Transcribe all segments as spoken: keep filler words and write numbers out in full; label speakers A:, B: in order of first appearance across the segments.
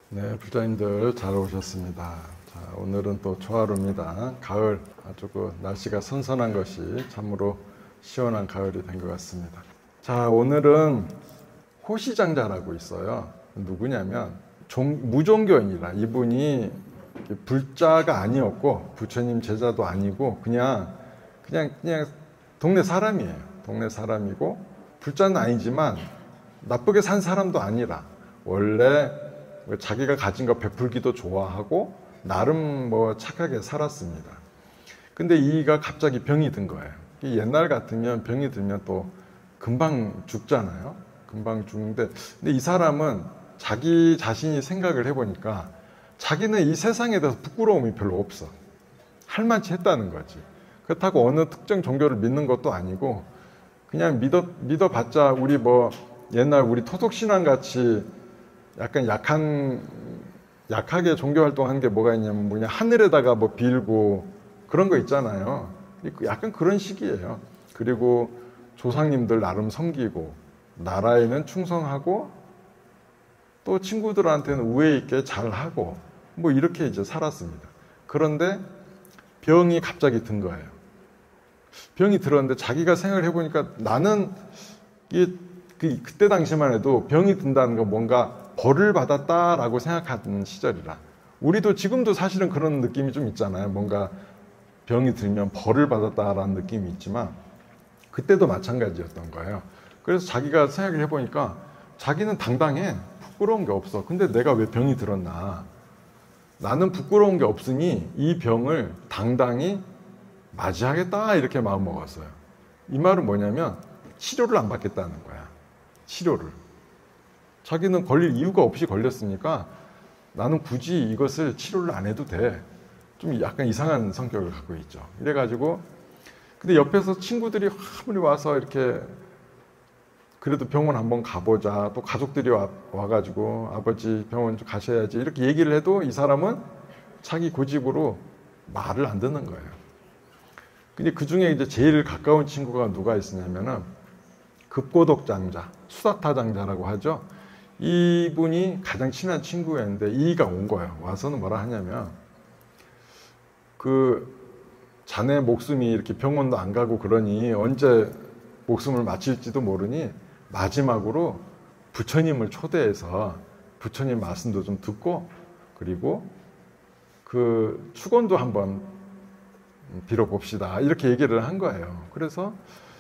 A: 네, 부자님들 잘 오셨습니다. 자, 오늘은 또 초하루입니다. 가을, 아주 그 날씨가 선선한 것이 참으로 시원한 가을이 된 것 같습니다. 자, 오늘은 호시장자라고 있어요. 누구냐면 종, 무종교인이라, 이분이 불자가 아니었고 부처님 제자도 아니고 그냥 그냥 그냥 동네 사람이에요. 동네 사람이고 불자는 아니지만 나쁘게 산 사람도 아니라 원래 자기가 가진 거 베풀기도 좋아하고 나름 뭐 착하게 살았습니다. 근데 이가 갑자기 병이 든 거예요. 옛날 같으면 병이 들면 또 금방 죽잖아요. 금방 죽는데, 근데 이 사람은 자기 자신이 생각을 해보니까 자기는 이 세상에 대해서 부끄러움이 별로 없어. 할만치 했다는 거지. 그렇다고 어느 특정 종교를 믿는 것도 아니고 그냥 믿어, 믿어봤자 우리 뭐 옛날 우리 토속신앙 같이 약간 약한, 약하게 종교활동한 게 뭐가 있냐면 뭐냐, 하늘에다가 뭐 빌고 그런 거 있잖아요. 약간 그런 식이에요. 그리고 조상님들 나름 섬기고 나라에는 충성하고 또 친구들한테는 우애 있게 잘하고 뭐 이렇게 이제 살았습니다. 그런데 병이 갑자기 든 거예요. 병이 들었는데 자기가 생각을 해보니까 나는 이, 그, 그때 당시만 해도 병이 든다는 건 뭔가 벌을 받았다라고 생각하는 시절이라, 우리도 지금도 사실은 그런 느낌이 좀 있잖아요. 뭔가 병이 들면 벌을 받았다라는 느낌이 있지만 그때도 마찬가지였던 거예요. 그래서 자기가 생각을 해보니까 자기는 당당해. 부끄러운 게 없어. 근데 내가 왜 병이 들었나? 나는 부끄러운 게 없으니 이 병을 당당히 맞이하겠다, 이렇게 마음 먹었어요. 이 말은 뭐냐면 치료를 안 받겠다는 거야. 치료를. 자기는 걸릴 이유가 없이 걸렸으니까 나는 굳이 이것을 치료를 안 해도 돼. 좀 약간 이상한 성격을 갖고 있죠. 이래가지고, 근데 옆에서 친구들이 아무리 와서 이렇게 그래도 병원 한번 가보자, 또 가족들이 와, 와가지고 아버지 병원 좀 가셔야지 이렇게 얘기를 해도 이 사람은 자기 고집으로 말을 안 듣는 거예요. 근데 그 중에 이제 제일 가까운 친구가 누가 있었냐면은 급고독장자, 수다타장자라고 하죠. 이분이 가장 친한 친구였는데 이가 온 거예요. 와서는 뭐라 하냐면, 그 자네 목숨이 이렇게 병원도 안 가고 그러니 언제 목숨을 마칠지도 모르니 마지막으로 부처님을 초대해서 부처님 말씀도 좀 듣고 그리고 그 축원도 한번 빌어봅시다, 이렇게 얘기를 한 거예요. 그래서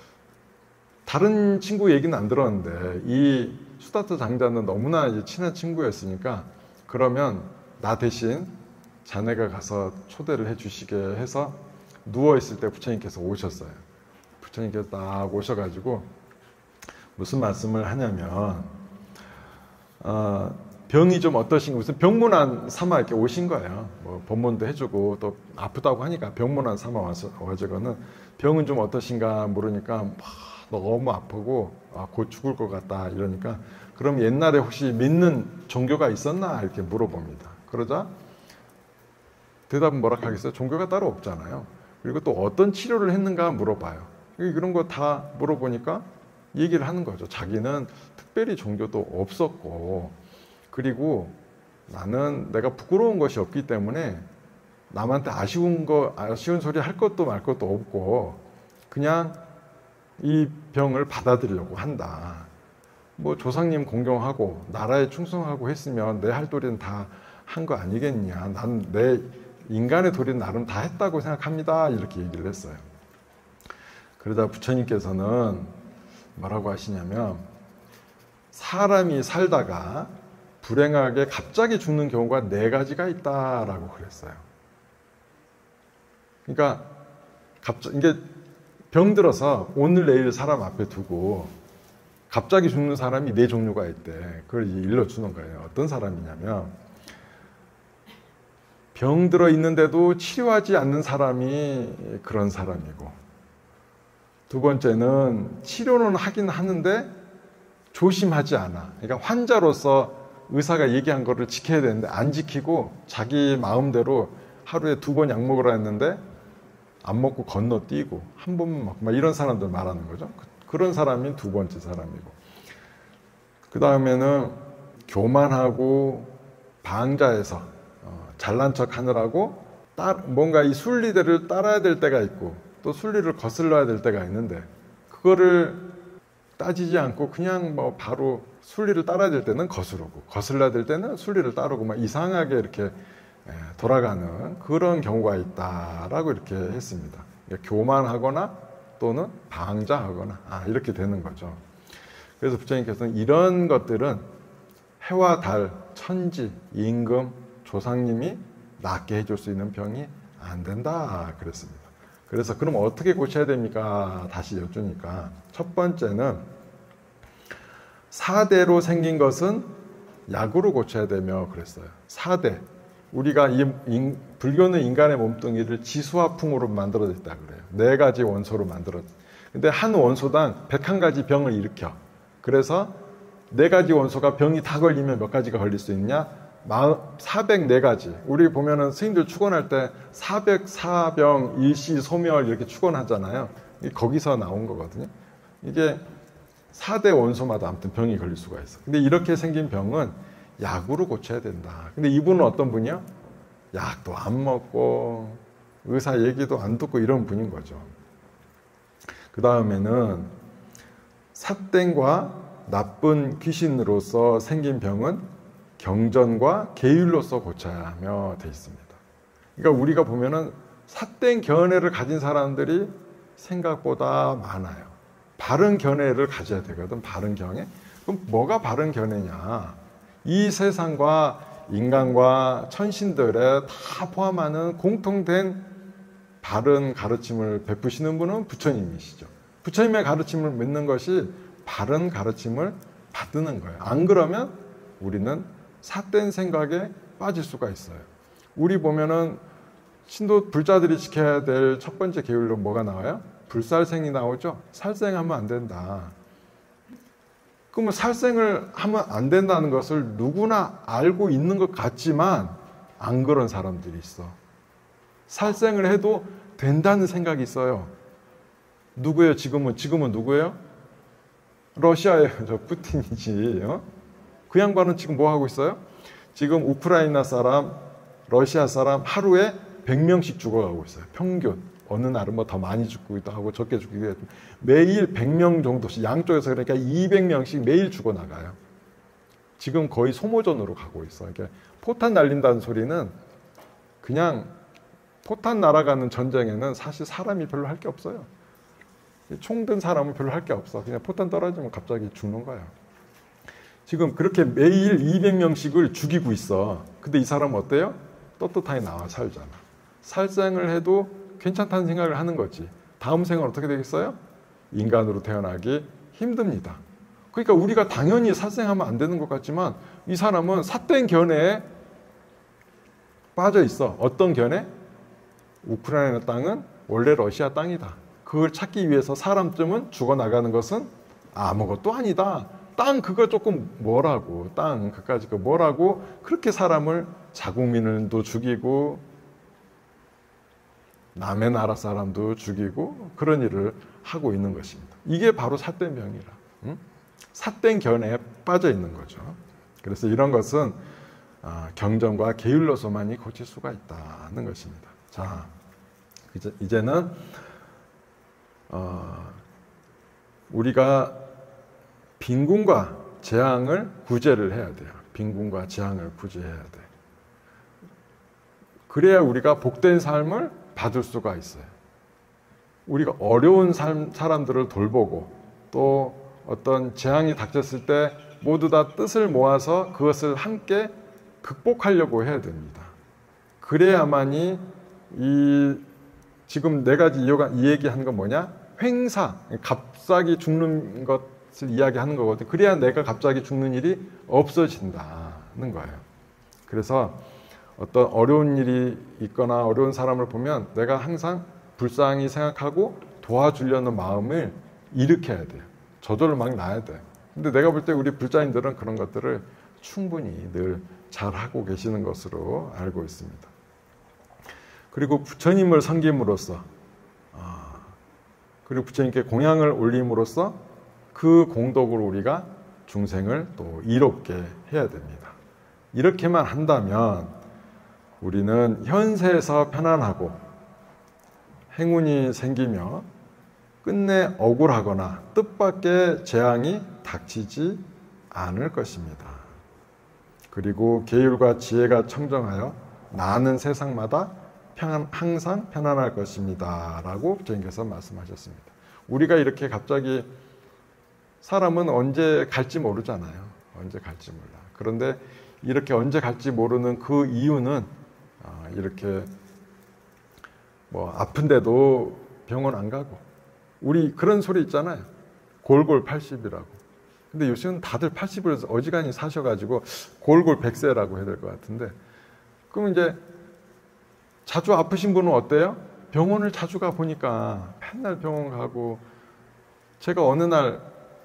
A: 다른 친구 얘기는 안 들었는데 이 수다타 장자는 너무나 이제 친한 친구였으니까 그러면 나 대신 자네가 가서 초대를 해주시게 해서 누워있을 때 부처님께서 오셨어요. 부처님께서 딱 오셔가지고 무슨 말씀을 하냐면, 어, 병이 좀 어떠신가, 무슨 병문안 삼아 이렇게 오신 거예요. 뭐 법문도 해주고 또 아프다고 하니까 병문안 삼아 와서 와가지고는 병은 좀 어떠신가 물으니까 막 너무 아프고 아, 곧 죽을 것 같다 이러니까, 그럼 옛날에 혹시 믿는 종교가 있었나 이렇게 물어봅니다. 그러자 대답은 뭐라 하겠어요? 종교가 따로 없잖아요. 그리고 또 어떤 치료를 했는가 물어봐요. 이런 거 다 물어보니까 얘기를 하는 거죠. 자기는 특별히 종교도 없었고, 그리고 나는 내가 부끄러운 것이 없기 때문에 남한테 아쉬운 거, 아쉬운 소리 할 것도 말 것도 없고 그냥 이 병을 받아들이려고 한다. 뭐 조상님 공경하고 나라에 충성하고 했으면 내 할 도리는 다 한 거 아니겠냐. 난 내 인간의 도리는 나름 다 했다고 생각합니다. 이렇게 얘기를 했어요. 그러다 부처님께서는 뭐라고 하시냐면, 사람이 살다가 불행하게 갑자기 죽는 경우가 네 가지가 있다라고 그랬어요. 그러니까 갑자기 이게 병들어서 오늘 내일 사람 앞에 두고 갑자기 죽는 사람이 네 종류가 있대. 그걸 이제 일러주는 거예요. 어떤 사람이냐면, 병들어 있는데도 치료하지 않는 사람이 그런 사람이고, 두 번째는 치료는 하긴 하는데 조심하지 않아. 그러니까 환자로서 의사가 얘기한 거를 지켜야 되는데 안 지키고 자기 마음대로 하루에 두 번 약 먹으라 했는데 안 먹고 건너뛰고 한 번만 먹고 막 이런 사람들 말하는 거죠. 그런 사람이 두 번째 사람이고, 그 다음에는 교만하고 방자에서 어, 잘난 척 하느라고 따, 뭔가 이 순리대를 따라야 될 때가 있고 또 순리를 거슬러야 될 때가 있는데 그거를 따지지 않고 그냥 뭐 바로 순리를 따라야 될 때는 거스르고 거슬러야 될 때는 순리를 따르고 막 이상하게 이렇게 돌아가는 그런 경우가 있다라고 이렇게 했습니다. 교만하거나 또는 방자하거나 아, 이렇게 되는 거죠. 그래서 부처님께서는 이런 것들은 해와 달, 천지, 임금, 조상님이 낫게 해줄 수 있는 병이 안 된다 그랬습니다. 그래서 그럼 어떻게 고쳐야 됩니까? 다시 여쭈니까 첫 번째는 사대로 생긴 것은 약으로 고쳐야 되며 그랬어요. 사대. 우리가 이 인, 불교는 인간의 몸뚱이를 지수화풍으로 만들어졌다 그래요. 네 가지 원소로 만들어. 근데 한 원소당 백한 가지 병을 일으켜. 그래서 네 가지 원소가 병이 다 걸리면 몇 가지가 걸릴 수 있냐? 사백사 가지. 우리 보면은 스님들 축원할 때 사백사 병, 일시, 소멸 이렇게 축원하잖아요. 거기서 나온 거거든요. 이게 사 대 원소마다 아무튼 병이 걸릴 수가 있어. 근데 이렇게 생긴 병은 약으로 고쳐야 된다. 근데 이분은 어떤 분이요? 약도 안 먹고 의사 얘기도 안 듣고 이런 분인 거죠. 그 다음에는 삿땡과 나쁜 귀신으로서 생긴 병은 경전과 계율로서 고쳐야 하며 돼 있습니다. 그러니까 우리가 보면은 삿땡 견해를 가진 사람들이 생각보다 많아요. 바른 견해를 가져야 되거든. 바른 견해. 그럼 뭐가 바른 견해냐? 이 세상과 인간과 천신들에 다 포함하는 공통된 바른 가르침을 베푸시는 분은 부처님이시죠. 부처님의 가르침을 믿는 것이 바른 가르침을 받는 거예요. 안 그러면 우리는 삿된 생각에 빠질 수가 있어요. 우리 보면은 신도 불자들이 지켜야 될 첫 번째 계율로 뭐가 나와요? 불살생이 나오죠. 살생하면 안 된다. 그러면 살생을 하면 안 된다는 것을 누구나 알고 있는 것 같지만 안 그런 사람들이 있어. 살생을 해도 된다는 생각이 있어요. 누구예요? 지금은 지금은 누구예요? 러시아예요. 저 푸틴이지. 어? 그 양반은 지금 뭐 하고 있어요? 지금 우크라이나 사람, 러시아 사람 하루에 백 명씩 죽어가고 있어요. 평균. 어느 날은 뭐 더 많이 죽기도 하고 적게 죽기도 해도 매일 백 명 정도씩 양쪽에서 그러니까 이백 명씩 매일 죽어나가요. 지금 거의 소모전으로 가고 있어. 이렇게 포탄 날린다는 소리는 그냥 포탄 날아가는 전쟁에는 사실 사람이 별로 할 게 없어요. 총 든 사람은 별로 할 게 없어. 그냥 포탄 떨어지면 갑자기 죽는 거예요. 지금 그렇게 매일 이백 명씩을 죽이고 있어. 근데 이 사람은 어때요? 떳떳하게 나와 살잖아. 살생을 해도 괜찮다는 생각을 하는 거지. 다음 생은 어떻게 되겠어요? 인간으로 태어나기 힘듭니다. 그러니까 우리가 당연히 살생하면 안 되는 것 같지만 이 사람은 삿된 견해에 빠져 있어. 어떤 견해? 우크라이나 땅은 원래 러시아 땅이다. 그걸 찾기 위해서 사람쯤은 죽어나가는 것은 아무것도 아니다. 땅 그거 조금 뭐라고 땅 그까짓 거 뭐라고 그렇게 사람을 자국민을도 죽이고 남의 나라 사람도 죽이고 그런 일을 하고 있는 것입니다. 이게 바로 삿된 병이라. 응? 삿된 견해에 빠져 있는 거죠. 그래서 이런 것은 경전과 계율로서만이 고칠 수가 있다는 것입니다. 자, 이제, 이제는 어, 우리가 빈궁과 재앙을 구제를 해야 돼요. 빈궁과 재앙을 구제해야 돼. 그래야 우리가 복된 삶을 받을 수가 있어요. 우리가 어려운 삶, 사람들을 돌보고 또 어떤 재앙이 닥쳤을 때 모두 다 뜻을 모아서 그것을 함께 극복하려고 해야 됩니다. 그래야만이 이 지금 네 가지 이유가 이 얘기하는 건 뭐냐? 횡사, 갑자기 죽는 것을 이야기하는 거거든요. 그래야 내가 갑자기 죽는 일이 없어진다는 거예요. 그래서 어떤 어려운 일이 있거나 어려운 사람을 보면 내가 항상 불쌍히 생각하고 도와주려는 마음을 일으켜야 돼요. 저절로 막 나야 돼. 근데 내가 볼 때 우리 불자인들은 그런 것들을 충분히 늘 잘하고 계시는 것으로 알고 있습니다. 그리고 부처님을 섬김으로써 그리고 부처님께 공양을 올림으로써 그 공덕으로 우리가 중생을 또 이롭게 해야 됩니다. 이렇게만 한다면 우리는 현세에서 편안하고 행운이 생기며 끝내 억울하거나 뜻밖의 재앙이 닥치지 않을 것입니다. 그리고 계율과 지혜가 청정하여 나는 세상마다 평안, 항상 편안할 것입니다. 라고 부처님께서 말씀하셨습니다. 우리가 이렇게 갑자기 사람은 언제 갈지 모르잖아요. 언제 갈지 몰라. 그런데 이렇게 언제 갈지 모르는 그 이유는 이렇게 뭐 아픈데도 병원 안 가고, 우리 그런 소리 있잖아요. 골골 팔십이라고. 근데 요즘은 다들 팔십을 어지간히 사셔가지고 골골 백 세라고 해야 될 것 같은데, 그럼 이제 자주 아프신 분은 어때요? 병원을 자주 가 보니까 맨날 병원 가고, 제가 어느 날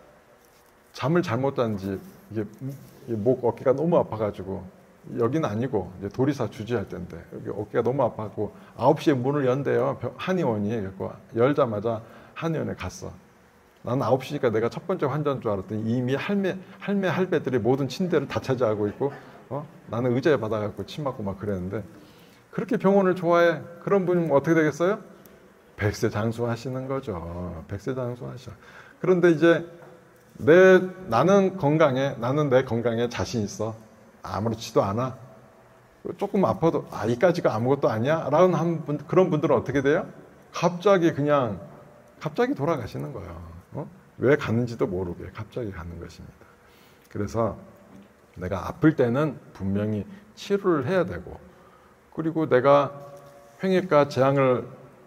A: 잠을 잘못 잤는지 이게 목 어깨가 너무 아파가지고, 여기는 아니고 이제 도리사 주지할 때인데 여기 어깨가 너무 아파갖고 아홉 시에 문을 연대요. 한의원이. 그래서 열자마자 한의원에 갔어. 나는 아홉 시니까 내가 첫 번째 환자인 줄 알았더니 이미 할매, 할매, 할배들이 모든 침대를 다 차지하고 있고, 어? 나는 의자에 받아갖고 침 맞고 막 그랬는데, 그렇게 병원을 좋아해. 그런 분이면 어떻게 되겠어요? 백세 장수하시는 거죠. 백세 장수하셔. 그런데 이제 내, 나는 건강해. 나는 내 건강에 자신 있어. 아무렇지도 않아. 조금 아파도 아, 이까지가 아무것도 아니야? 라는 한 분, 그런 분들은 어떻게 돼요? 갑자기 그냥 갑자기 돌아가시는 거예요. 어? 왜 가는지도 모르게 갑자기 가는 것입니다. 그래서 내가 아플 때는 분명히 치료를 해야 되고, 그리고 내가 횡액과 재앙을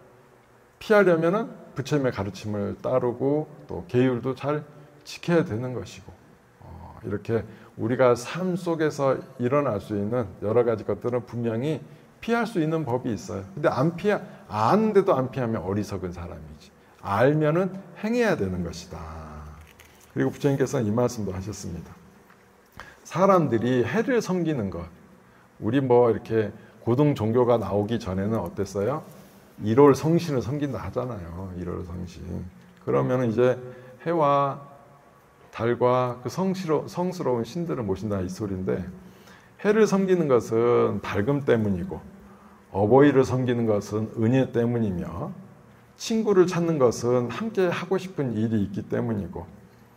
A: 피하려면은 부처님의 가르침을 따르고 또 계율도 잘 지켜야 되는 것이고, 어, 이렇게 우리가 삶 속에서 일어날 수 있는 여러 가지 것들은 분명히 피할 수 있는 법이 있어요. 근데 안 피하, 아는데도 안 피하면 어리석은 사람이지. 알면은 행해야 되는 것이다. 그리고 부처님께서는 이 말씀도 하셨습니다. 사람들이 해를 섬기는 것. 우리 뭐 이렇게 고등 종교가 나오기 전에는 어땠어요? 일월 성신을 섬긴다 하잖아요. 일월 성신. 그러면 이제 해와 달과 그 성스러, 성스러운 신들을 모신다 이 소리인데, 해를 섬기는 것은 밝음 때문이고, 어버이를 섬기는 것은 은혜 때문이며, 친구를 찾는 것은 함께 하고 싶은 일이 있기 때문이고,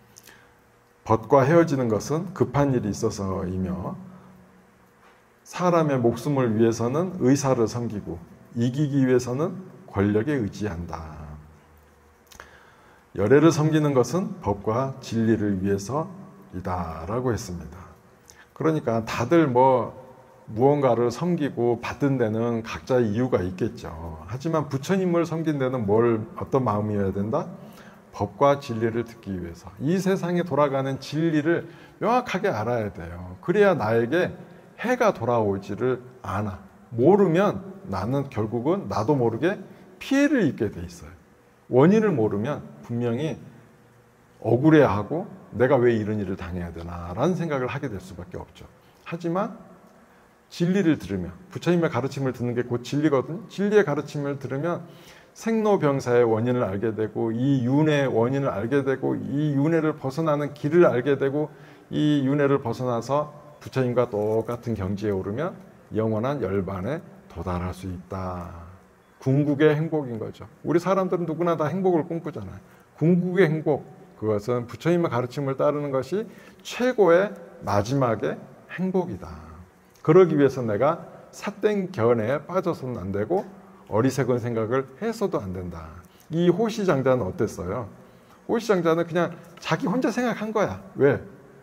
A: 벗과 헤어지는 것은 급한 일이 있어서이며, 사람의 목숨을 위해서는 의사를 섬기고, 이기기 위해서는 권력에 의지한다. 열애를 섬기는 것은 법과 진리를 위해서이다 라고 했습니다. 그러니까 다들 뭐 무언가를 섬기고 받은 데는 각자의 이유가 있겠죠. 하지만 부처님을 섬긴 데는 뭘, 어떤 마음이어야 된다? 법과 진리를 듣기 위해서. 이 세상에 돌아가는 진리를 명확하게 알아야 돼요. 그래야 나에게 해가 돌아오지를 않아. 모르면 나는 결국은 나도 모르게 피해를 입게 돼 있어요. 원인을 모르면 분명히 억울해하고 내가 왜 이런 일을 당해야 되나 라는 생각을 하게 될 수밖에 없죠. 하지만 진리를 들으면, 부처님의 가르침을 듣는 게 곧 진리거든요. 진리의 가르침을 들으면 생로병사의 원인을 알게 되고, 이 윤회의 원인을 알게 되고, 이 윤회를 벗어나는 길을 알게 되고, 이 윤회를 벗어나서 부처님과 똑같은 경지에 오르면 영원한 열반에 도달할 수 있다. 궁극의 행복인 거죠. 우리 사람들은 누구나 다 행복을 꿈꾸잖아요. 궁극의 행복, 그것은 부처님의 가르침을 따르는 것이 최고의 마지막의 행복이다. 그러기 위해서 내가 삿된 견해에 빠져서는 안 되고 어리석은 생각을 해서도 안 된다. 이 호시장자는 어땠어요? 호시장자는 그냥 자기 혼자 생각한 거야. 왜?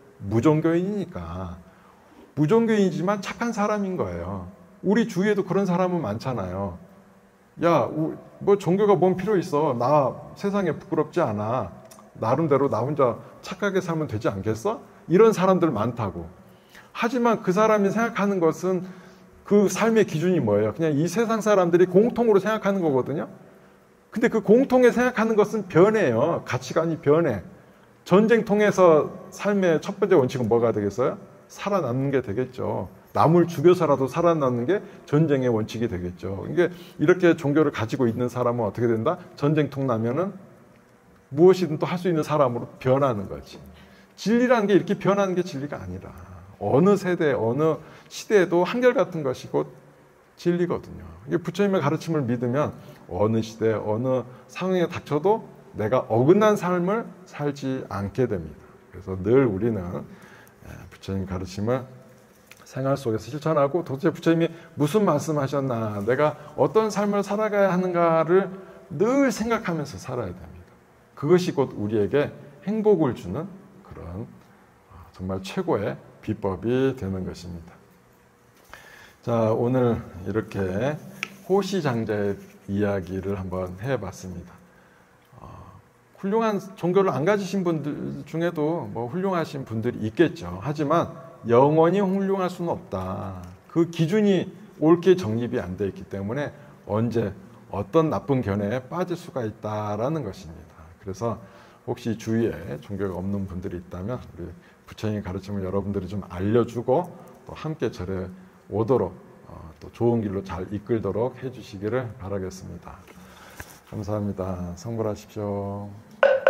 A: 무종교인이니까. 무종교인이지만 착한 사람인 거예요. 우리 주위에도 그런 사람은 많잖아요. 야, 뭐 종교가 뭔 필요 있어. 나 세상에 부끄럽지 않아. 나름대로 나 혼자 착하게 살면 되지 않겠어? 이런 사람들 많다고. 하지만 그 사람이 생각하는 것은, 그 삶의 기준이 뭐예요? 그냥 이 세상 사람들이 공통으로 생각하는 거거든요. 근데 그 공통에 생각하는 것은 변해요. 가치관이 변해. 전쟁 통해서 삶의 첫 번째 원칙은 뭐가 되겠어요? 살아남는 게 되겠죠. 남을 죽여서라도 살아남는 게 전쟁의 원칙이 되겠죠. 이게 이렇게 종교를 가지고 있는 사람은 어떻게 된다? 전쟁통 나면은 무엇이든 또 할 수 있는 사람으로 변하는 거지. 진리라는 게 이렇게 변하는 게 진리가 아니라 어느 세대, 어느 시대에도 한결같은 것이 곧 진리거든요. 이게 부처님의 가르침을 믿으면 어느 시대, 어느 상황에 닥쳐도 내가 어긋난 삶을 살지 않게 됩니다. 그래서 늘 우리는 부처님 가르침을 생활 속에서 실천하고 도대체 부처님이 무슨 말씀하셨나, 내가 어떤 삶을 살아가야 하는가를 늘 생각하면서 살아야 됩니다. 그것이 곧 우리에게 행복을 주는 그런 정말 최고의 비법이 되는 것입니다. 자, 오늘 이렇게 호시장자의 이야기를 한번 해봤습니다. 어, 훌륭한 종교를 안 가지신 분들 중에도 뭐 훌륭하신 분들이 있겠죠. 하지만 영원히 훌륭할 수는 없다. 그 기준이 옳게 정립이 안 돼 있기 때문에 언제 어떤 나쁜 견해에 빠질 수가 있다라는 것입니다. 그래서 혹시 주위에 종교가 없는 분들이 있다면 우리 부처님 가르침을 여러분들이 좀 알려주고 또 함께 절에 오도록 어, 또 좋은 길로 잘 이끌도록 해주시기를 바라겠습니다. 감사합니다. 성불하십시오.